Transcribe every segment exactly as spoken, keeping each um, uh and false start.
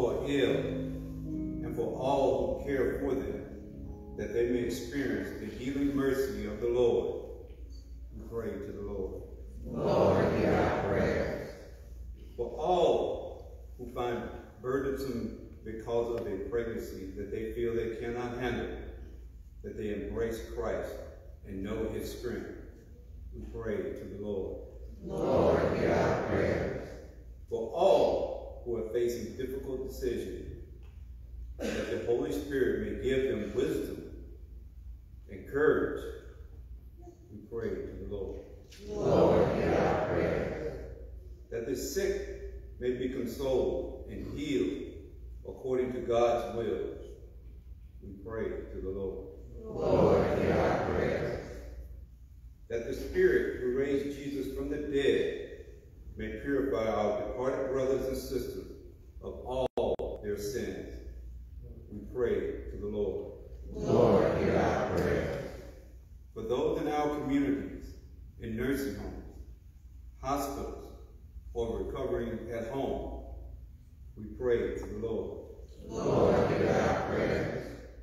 are ill, and for all who care for them, that they may experience the healing mercy of the Lord. We pray to the Lord. Lord, hear our prayers. For all who find burdensome because of a pregnancy that they feel they cannot handle, that they embrace Christ and know his strength. We pray to the Lord. Lord, hear our prayers. For all who are facing difficult decisions, that the Holy Spirit may give them wisdom and courage, we pray to the Lord. Lord, hear our prayers. That the sick may be consoled and healed according to God's will, we pray to the Lord. Lord, hear our prayers. That the Spirit who raised Jesus from the dead may purify our departed brothers and sisters of all their sins, we pray to the Lord. Lord, hear our prayers. For those in our communities, in nursing homes, hospitals, or recovering at home, we pray to the Lord. Lord, hear our prayers.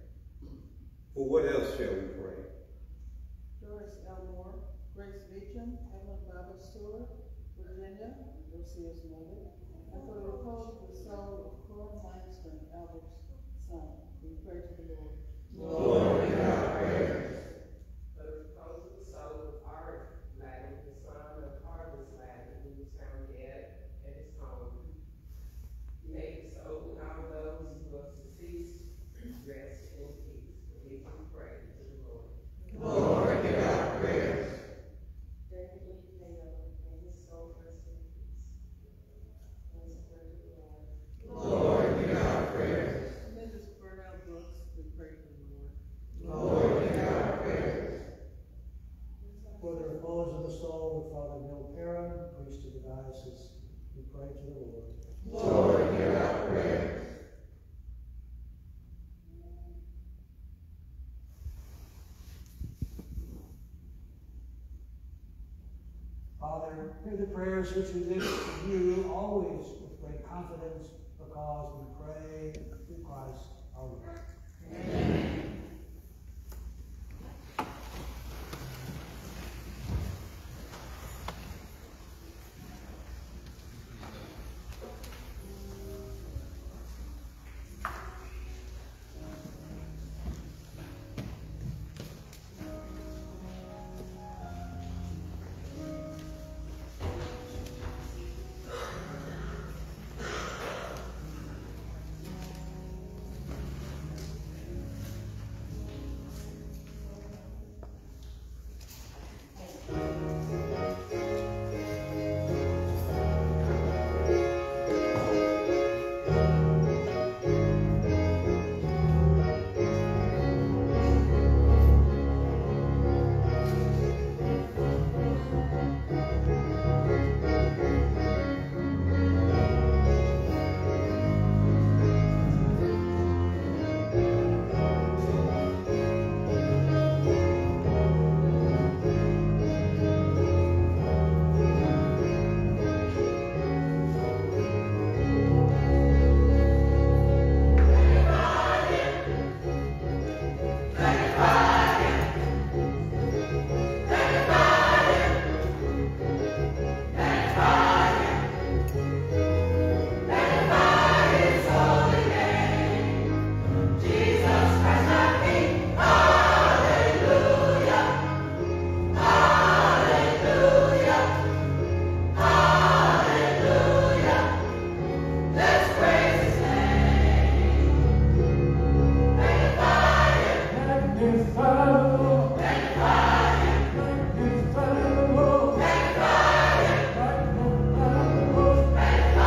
For what else shall we pray? Doris Elmore, Grace Beecham, Evelyn Barbara Stewart, Virginia, Lucia's mother, and for the repose of the soul of Cora Langston, Albert's son, we pray to the Lord. Lord, hear our prayers. For the repose of the soul of Art Laddon, the son of Harvest Laddon, who was found dead at his home. May the soul and all those who are deceased rest in peace. For these we pray to the Lord. Lord, hear our prayers. David Lee Taylor, may his soul rest in peace. Let us pray to the Lord. Lord, hear our prayers. Missus Burnell Brooks, we pray to the Lord. Lord, hear our prayers. For the repose of the soul of Father Bill Perrin, priest of the diocese, we pray to the Lord. Lord, hear our prayers. Father, hear the prayers which we lift to you always with great confidence, because we pray through Christ our Lord. Amen. Magnify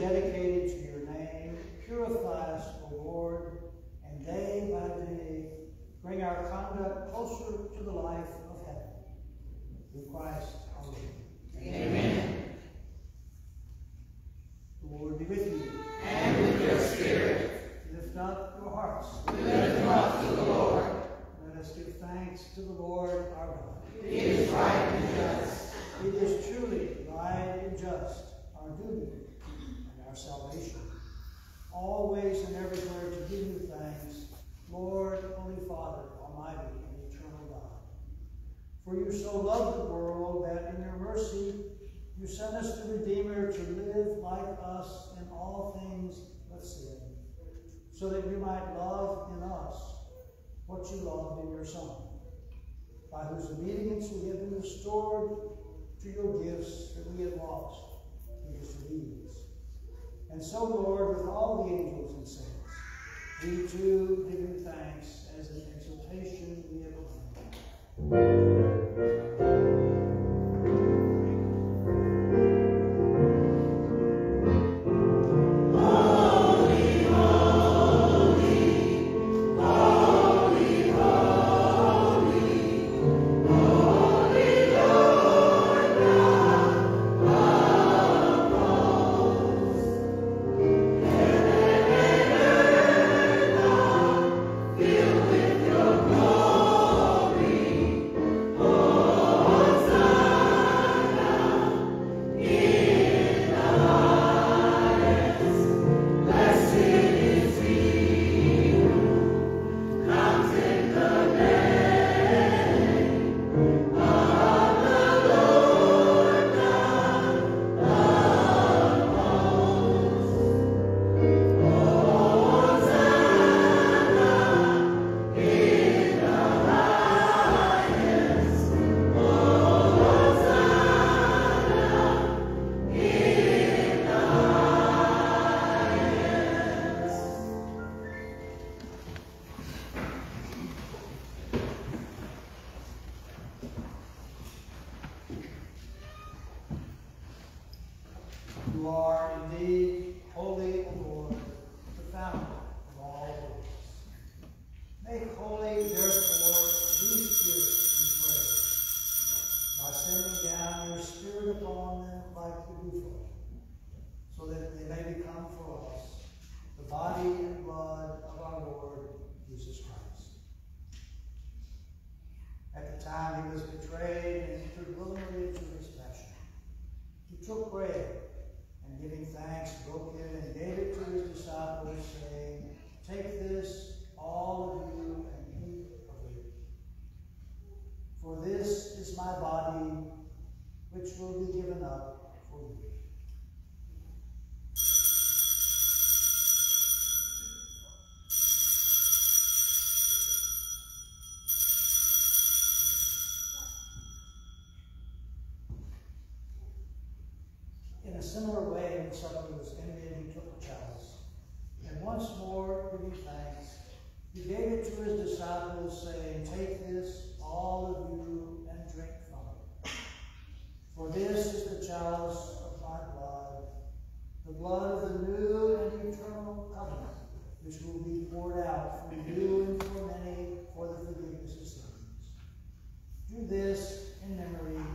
dedicated to your name, purify us, O Lord, and day by day bring our conduct closer to the life of heaven. Through Christ our Lord. Amen. The Lord be with you. And with your spirit. Lift up your hearts. We lift them up to the Lord. Let us give thanks to the Lord our God. It is right and just. It is truly right and just, our duty and our salvation, always and everywhere to give you thanks, Lord, Holy Father, Almighty and eternal God. For you so loved the world that in your mercy you sent us the Redeemer to live like us in all things but sin, so that you might love in us what you loved in your Son, by whose obedience we have been restored to your gifts that we had lost in disobedience. And so, Lord, with all the angels and saints, we too give you thanks as an exhortation we have learned. You are indeed holy, O Lord, the founder of all worlds. Make holy, therefore, these spirits, we pray, by sending down your Spirit upon them like the dewfall, so that they may become for us the body and blood of our Lord Jesus Christ. At the time he was betrayed and entered willingly into his passion, he took bread, and giving thanks, broke it and gave it to his disciples, saying, "Take this, all of you, and eat of it. For this is my body, which will be given up for you." In a similar way, when supper was ended, he took the chalice, and once more giving thanks, he gave it to his disciples, saying, "Take this, all of you, and drink from it. For this is the chalice of my blood, the blood of the new and eternal covenant, which will be poured out for you and for many for the forgiveness of sins. Do this in memory of me."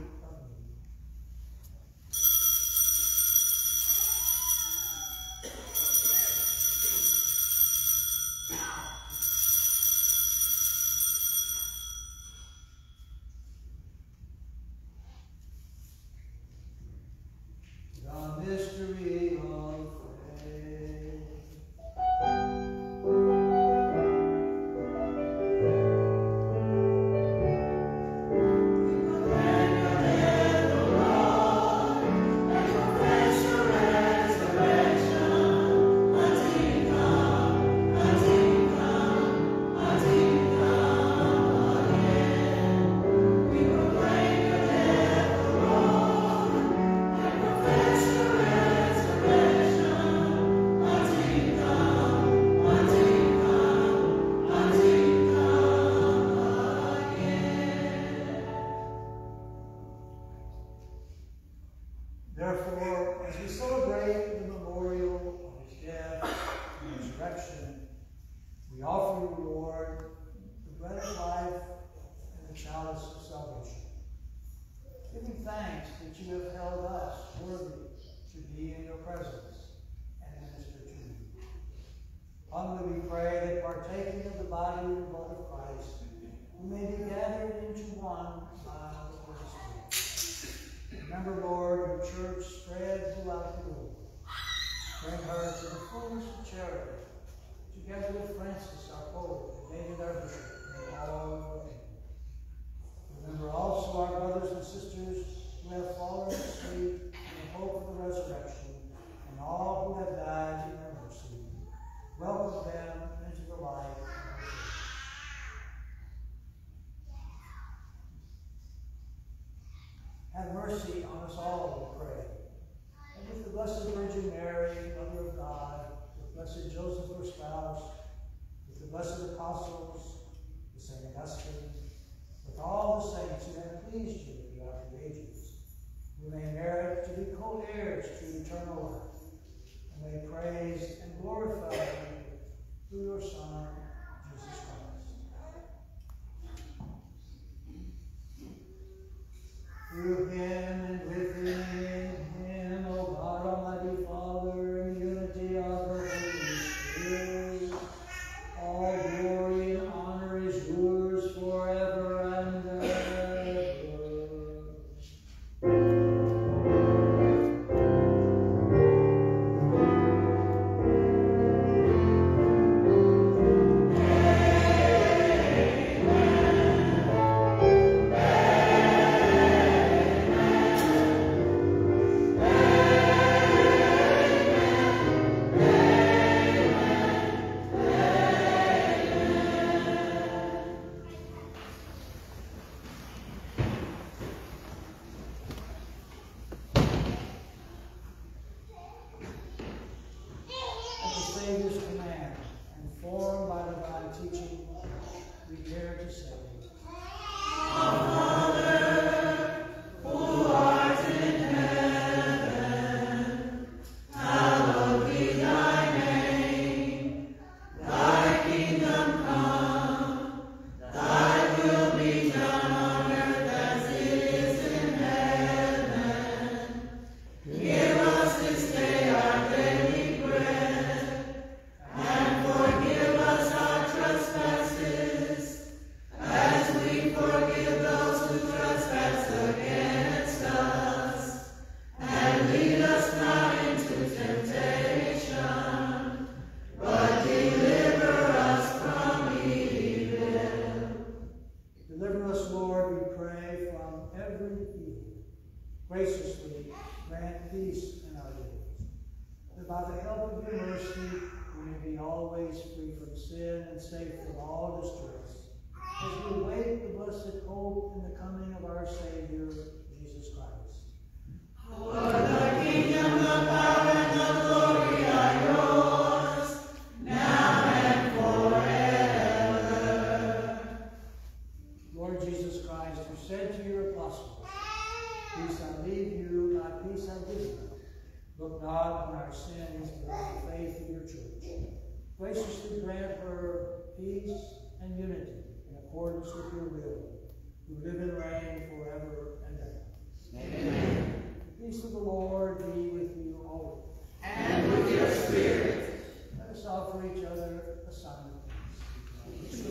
The mystery of faith. Humbly we pray that partaking of the body and blood of Christ, we may be gathered into one by the Holy Spirit. Remember, Lord, your church spread throughout the world. Bring her to the fullness of charity, together with Francis, our Pope, and David, our Bishop, and all your people. Remember also our brothers and sisters who have fallen asleep in the hope of the resurrection, and all who have died in their mercy. Welcome them into the light of our church. Have mercy on us all, we pray. And with the Blessed Virgin Mary, Mother of God, with Blessed Joseph, her spouse, with the blessed apostles, with Saint Augustine, with all the saints who have pleased you throughout the ages, we may merit to be co-heirs to eternal life, and may praise and glorify you through your Son, Jesus Christ. Through him and with him and in him, O God, Almighty Father, in the unity of the Holy Spirit, all glory and honor is yours forever and ever. Graciously grant her peace and unity in accordance with your will, who live and reign forever and ever. Amen. The peace of the Lord be with you always. And with your spirit. Let us offer each other a sign of peace.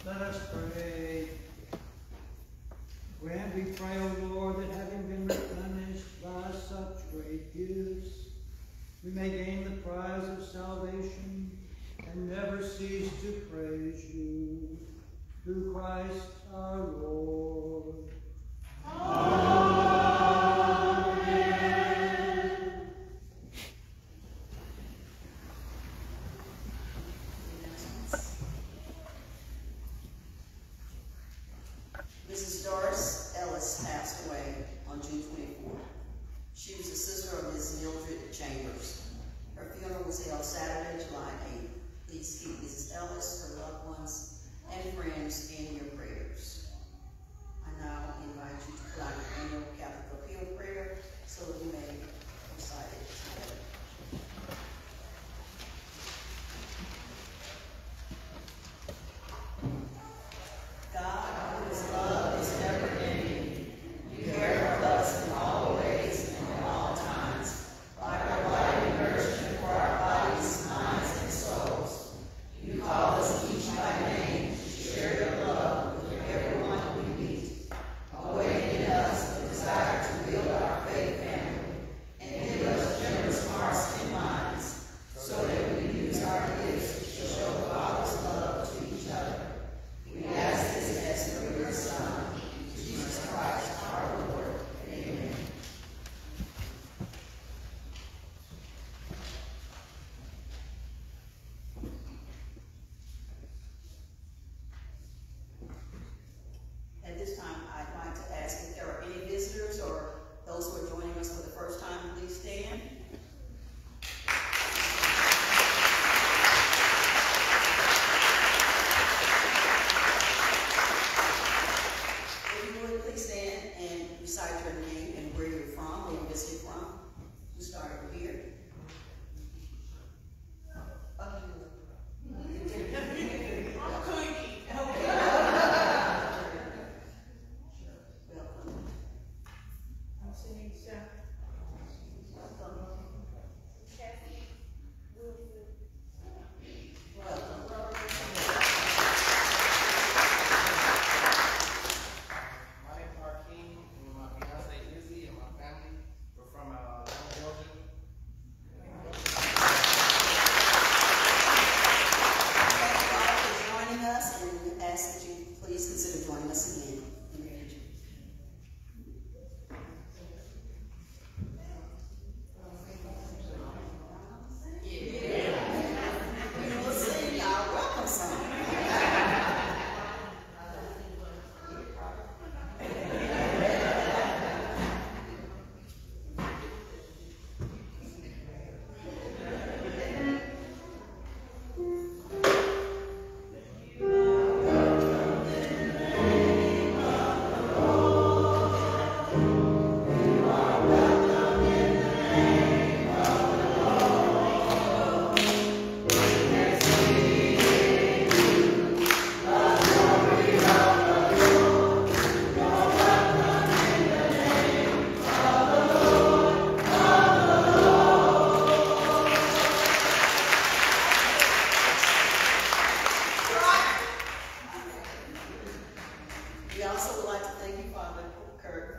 Let us pray. Grant, we pray, O Lord, that having been replenished by such great gifts, we may gain the prize of salvation and never cease to praise you. Through Christ our Lord. Amen. Missus Doris Ellis passed away on June twenty-fourth. She was the sister of Miz Mildred Chambers. Her funeral was held Saturday, July eighth. Please keep Missus Ellis, her loved ones, and friends in your prayers. I now invite you to put out your annual Catholic appeal prayer so that we may recite it together. God, whose love is never ending, you care for us in all ways and in all times, by providing nourishment for our bodies, minds, and souls. You call us each by name to share your love with everyone we meet, awaken in us the desire to build our faith family, and give us generous hearts and minds, so that we use our gifts to show the Father's love to each other. We ask this as through your Son, Jesus Christ our Lord. Amen. At this time, I'd like to ask if there are any visitors or those who are joining us for the first time, please stand. If you would, please stand and recite your name and where you're from, where you're visiting from. You start over here. Welcome. I'm Tanisha. Welcome. My name is Hakeem, and my fiance Izzy, and my family. We're from uh, Georgia. Thank you all for joining us, and ask that you please consider joining us again in the future. We will sing our welcome song. We also would like to thank you, Father Kirk,